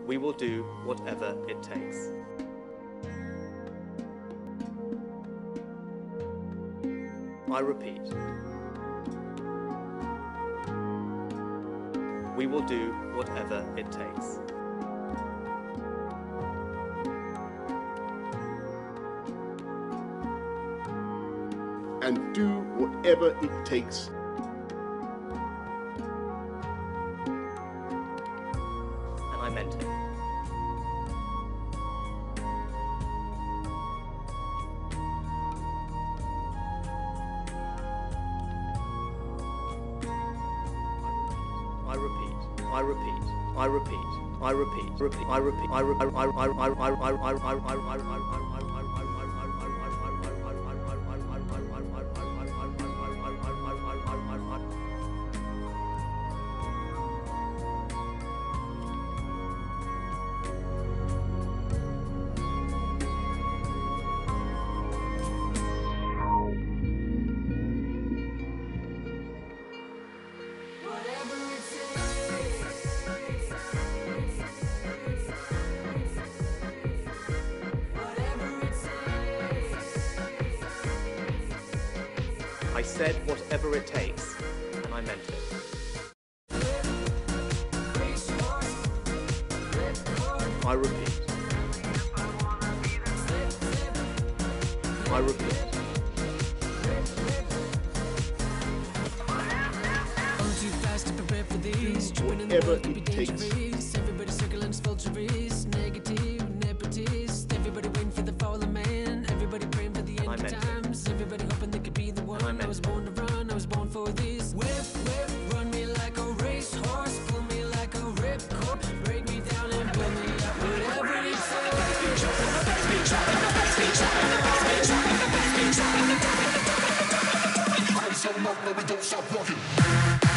We will do whatever it takes. I repeat. We will do whatever it takes. And do whatever it takes. And I meant it. I repeat. I repeat. I repeat. I repeat. Repeat. I repeat. I repeat. I said whatever it takes, and I meant it. I repeat. I repeat. Whatever it takes. Everybody circling vultures, negative, nepotist. Everybody waiting for the fallen man. Everybody praying for the end of times. Everybody hoping they could be the one. I was born to run, I was born for this. Whip, whip, run me like a racehorse, pull me like a ripcord, break me down and pull me up. Whatever it takes. I'm so low, no, we don't stop walking.